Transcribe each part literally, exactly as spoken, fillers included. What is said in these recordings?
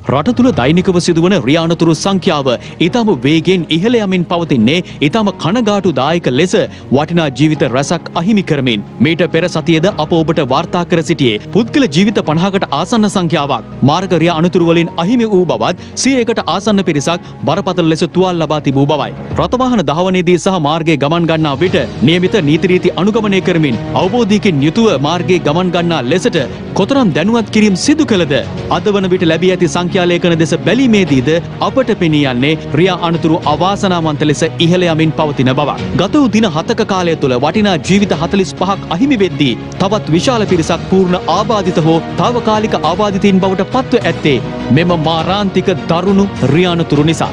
රට තුළ දෛනිකව සිදුවන රියානතුරු සංඛ්‍යාව ඊටම වේගයෙන් ඉහළ යමින් පවතින්නේ ඊටම කනගාටුදායක ලෙස වටිනා ජීවිත රැසක් අහිමි කරමින්. මීට පෙර සතියේද අප ඔබට වාර්තා කර සිටියේ පුද්ගල ජීවිත පනහකට ආසන්න සංඛ්‍යාවක් මාර්ග රියානතුරු වලින් අහිමි වූ බවත් සියයකට ආසන්න පිරිසක් බරපතල ලෙස තුවාල ලබා තිබූ බවයි. රථවාහන දහවනයේදී සහ මාර්ගයේ ගමන් ගන්නා විට නියමිත නීති රීති අනුගමනය කරමින් අවබෝධයකින් යුතුව මාර්ගයේ ගමන් ගන්නා ලෙසට කොතරම් දැනුවත් කිරීම සිදු කළද අද වන විට ලැබී ඇති සංඛ්‍යාලේඛන දෙස බැලීමේදීද අපට පෙනී යන්නේ රියා අනතුරු අවාසනාවන්ත ලෙස ඉහළ යමින් පවතින බවක්. ගත වූ දින හතක කාලය තුළ වටිනා ජීවිත හතළිස් පහක් අහිමි වෙද්දී තවත් විශාල පිරිසක් පූර්ණ ආබාධිත හෝ තාවකාලික ආබාධිතයින් බවට පත්ව ඇත්තේ මෙම මාරාන්තික දරුණු රියානතුරු නිසා.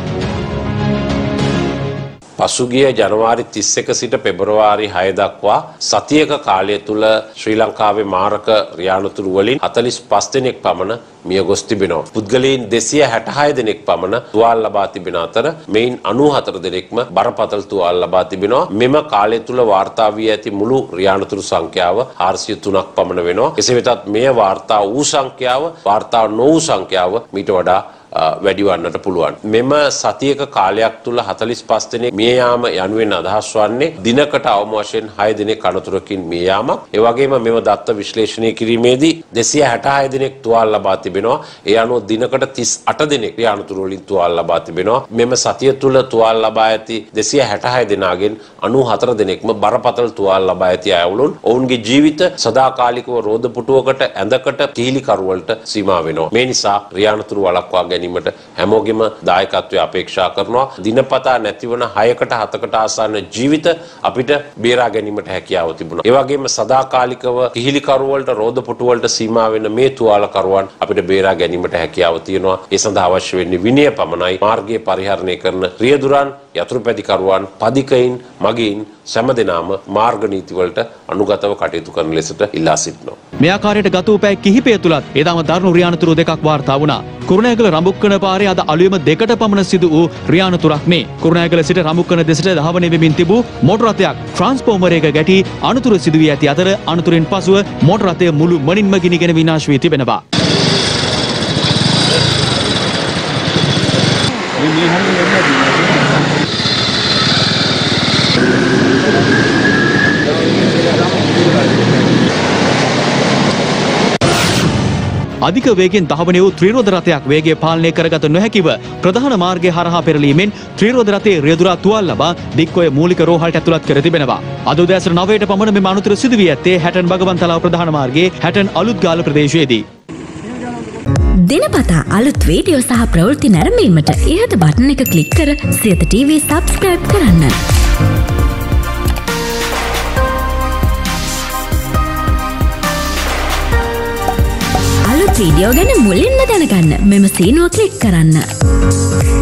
පසුගිය ජනවාරි තිස් එක සිට පෙබරවාරි හය දක්වා සතියක කාලය තුල ශ්‍රී ලංකාවේ මාරක රියානතුරු වලින් හතළිස් පහ දෙනෙක් පමණ මිය ගොස් තිබෙනවා. පුද්ගලයන් දෙසිය හැට හය දෙනෙක් පමණ තුවාල ලබා තිබෙන අතර මෙයින් අනූ හතර දෙනෙක්ම බරපතල තුවාල ලබා තිබෙනවා. මෙම කාලය තුල වාර්තා වී ඇති මුළු රියානතුරු සංඛ්‍යාව හාරසිය තුනක් පමණ වෙනවා. කෙසේ වෙතත් මෙය වාර්තා වූ සංඛ්‍යාව වාර්තා නොවූ සංඛ්‍යාව මීට වඩා වැඩි වන්නට පුළුවන්. මෙම සතියක කාලයක් තුල හතළිස් පහ දෙනෙක් මිය යාම යනුවෙන් අදහස් වන්නේ දිනකට අවම වශයෙන් හය දෙනෙක් අනතුරකින් මිය යාමක්. ඒ වගේම මෙම දත්ත විශ්ලේෂණය කිරීමේදී දෙසිය හැට හය දෙනෙක් තුවාල ලබා තිබෙනවා. ඒ අනුව දිනකට තිස් අට දෙනෙක් අනතුරු වලින් තුවාල ලබා තිබෙනවා. මෙම සතිය තුල තුවාල ලබා ඇති දෙසිය හැට හය දෙනාගෙන් අනූ හතර දෙනෙක්ම බරපතල තුවාල ලබා ඇති අය වුණොත් ඔවුන්ගේ ජීවිත සදාකාලිකව රෝද පුටුවකට ඇඳකට කීලි කරුවලට සීමා වෙනවා. මේ නිසා රියානතුරු වළක්වා ගැනීම හැමෝගෙම දායකත්වය අපේක්ෂා කරනවා. දිනපතා නැතිවන හයකට හතකට ආසන්න ජීවිත අපිට බේරා ගැනීමට හැකියාව තිබුණා. ඒ වගේම සදාකාලිකව කිහිලි කරු වලට රෝද පුටු වලට සීමා වෙන මේ තුවාල කරුවන් අපිට බේරා ගැනීමට හැකියාව තියෙනවා. ඒ සඳහා අවශ්‍ය වෙන්නේ විනය පමණයි. මාර්ගයේ පරිහරණය කරන රියදුරන්, යතුරුපැදි කරුවන්, පදිකයින්, මගීන් සෑම දෙනාම මාර්ග නීති වලට අනුගතව කටයුතු කරන ලෙසට ඉල්ලා සිටිනවා. මේ ආකාරයට ගත වූ පැය කිහිපය තුලත් එදාම දරුණු රියානතුරු දෙකක් වාර්තා වුණා. කුරුණෑගල රඹුක්කන පාරේ අද අලුයම දෙකට පමණ සිදු වූ රියානතුරක් මේ. කුරුණෑගල සිට රඹුක්කන දෙසට ධාවනය වෙමින් තිබූ මෝටර රථයක් ට්‍රාන්ස්ෆෝමරයක ගැටි අනතුරු සිදු වී ඇති අතර අනතුරින් පසුව මෝටර රථය මුළු මනින්ම ගිනිගෙන විනාශ වී තිබෙනවා. අධික වේගෙන් ධාවනය වූ ත්‍රිරෝද රථයක් වේගය පාලනය කරගත නොහැකිව ප්‍රධාන මාර්ගය හරහා පෙරලීමෙන් ත්‍රිරෝද රථයේ රියදුරා තුවාල ලබා දික්කොය මූලික රෝහලට ඇතුළත් කර තිබෙනවා. අද උදෑසන නවයට පමණ මෙම අනතුර සිදු වී ඇත්තේ හැටන් බගවන්තලාව ප්‍රධාන මාර්ගයේ හැටන් අලුත්ගාල ප්‍රදේශයේදී. දිනපතා අලුත් වීඩියෝ සහ ප්‍රවෘත්ති නැරඹීමට ඉහත බටන් එක ක්ලික් කර සියත ටීවී සබ්ස්ක්‍රයිබ් කරන්න. වීඩියෝ ගැන මුලින්ම දැනගන්න මෙම සීනුව ක්ලික් කරන්න.